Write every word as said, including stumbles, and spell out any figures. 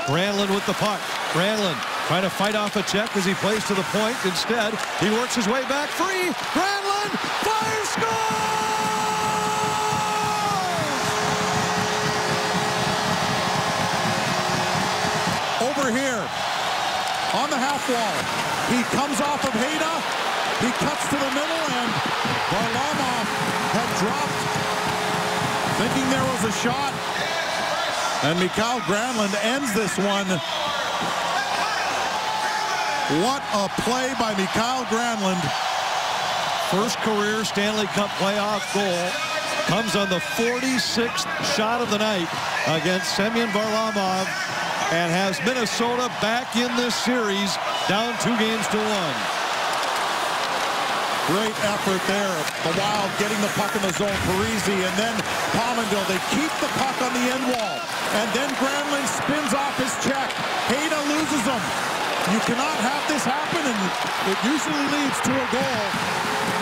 Granlund with the puck. Granlund trying to fight off a check as he plays to the point. Instead, he works his way back free. Granlund fires, score! Over here on the half wall. He comes off of Hayda. He cuts to the middle, and Varlamov had dropped, thinking there was a shot. And Mikael Granlund ends this one. What a play by Mikael Granlund. First career Stanley Cup playoff goal comes on the forty-sixth shot of the night against Semyon Varlamov, and has Minnesota back in this series, down two games to one. Great effort there. The Wild getting the puck in the zone. Parise and then Palmendale. They keep the puck on the end wall. And then Granlund spins off his check. Hayda loses him. You cannot have this happen, and it usually leads to a goal.